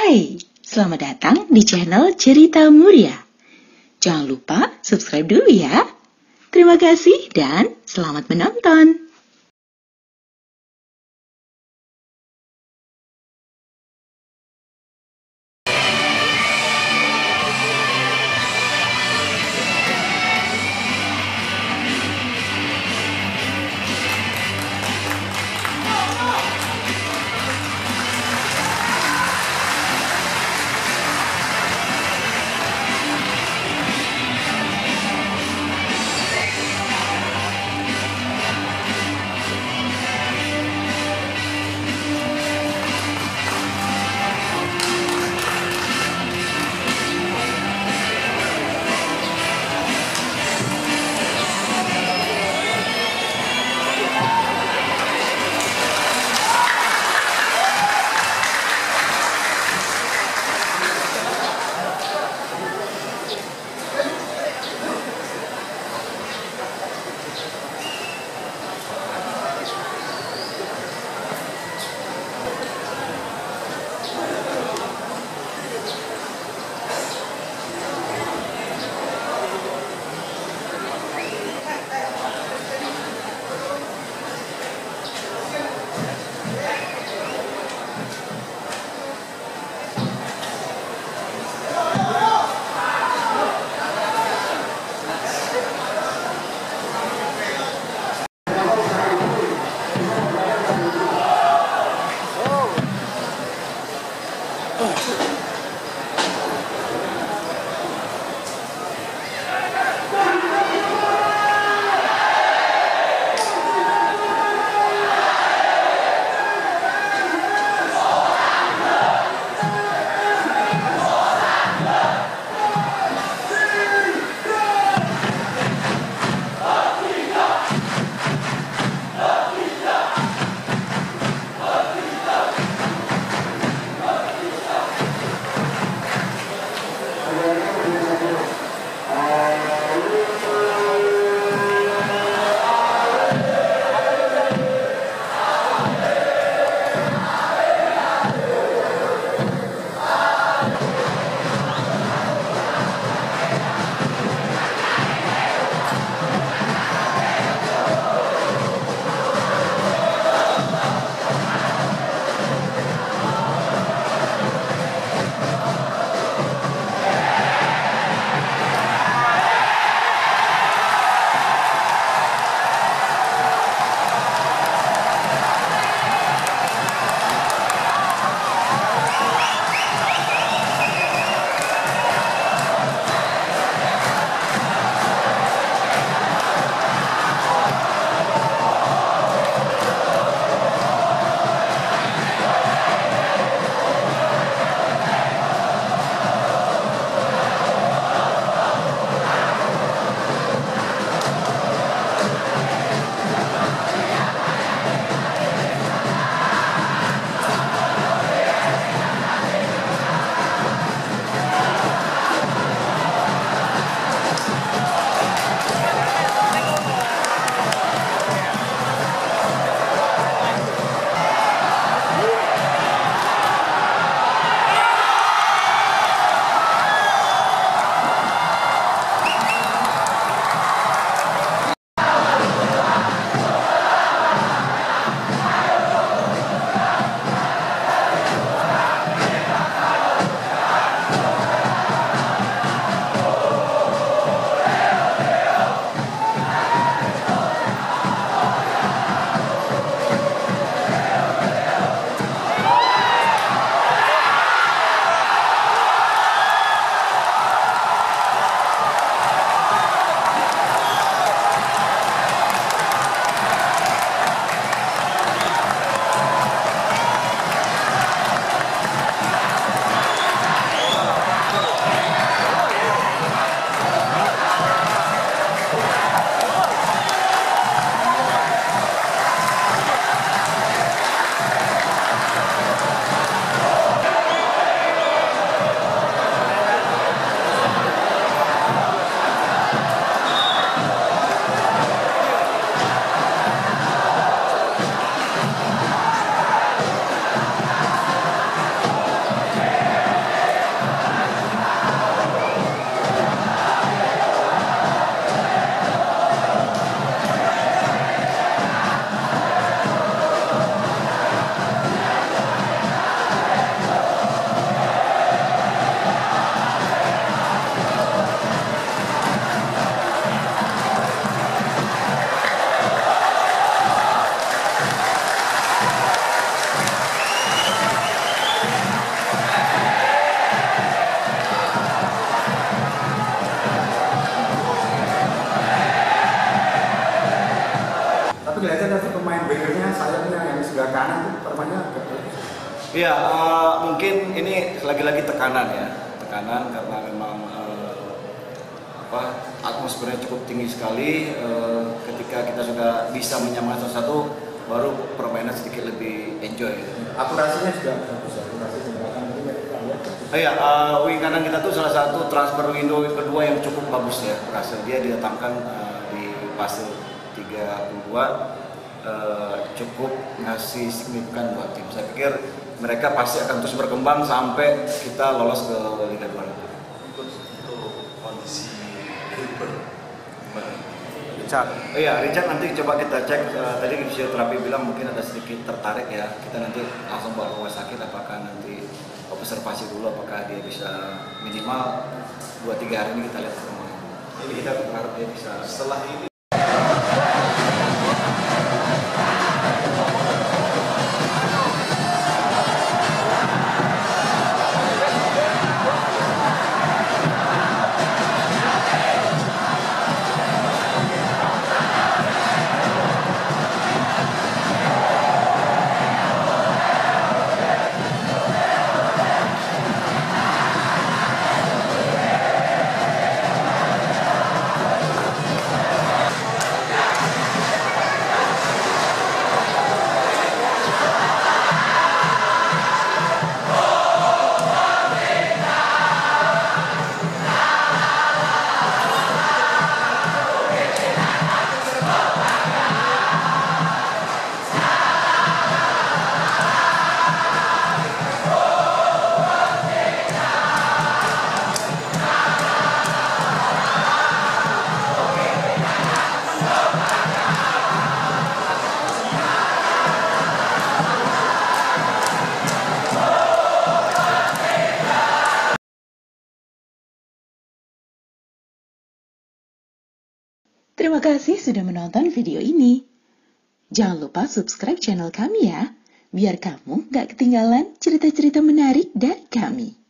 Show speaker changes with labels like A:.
A: Hai, selamat datang di channel Cerita Muria. Jangan lupa subscribe dulu ya. Terima kasih dan selamat menonton.
B: Ya, mungkin ini lagi-lagi tekanan ya, tekanan karena memang atmosfernya cukup tinggi sekali. Ketika kita sudah bisa menyamakan satu-satu, baru permainan sedikit lebih enjoy.
C: Akurasinya juga bagus, akurasinya bahkan mungkin
B: Iya, wing kanan kita tuh salah satu transfer window kedua yang cukup bagus ya. Berhasil dia didatangkan di fase 32, cukup ngasih signifikan buat tim. Saya pikir mereka pasti akan terus berkembang sampai kita lolos ke Liga 2.
D: Untuk kondisi Gilbert,
B: Richard nanti coba kita cek. Tadi fisioterapi bilang mungkin ada sedikit tertarik ya. Kita nanti langsung bawa ke rumah sakit. Apakah nanti observasi dulu, apakah dia bisa minimal 2-3 hari ini kita lihat perkembangan. Jadi kita berharap dia bisa.
D: setelah ini
A: Terima kasih sudah menonton video ini. Jangan lupa subscribe channel kami ya, biar kamu gak ketinggalan cerita-cerita menarik dari kami.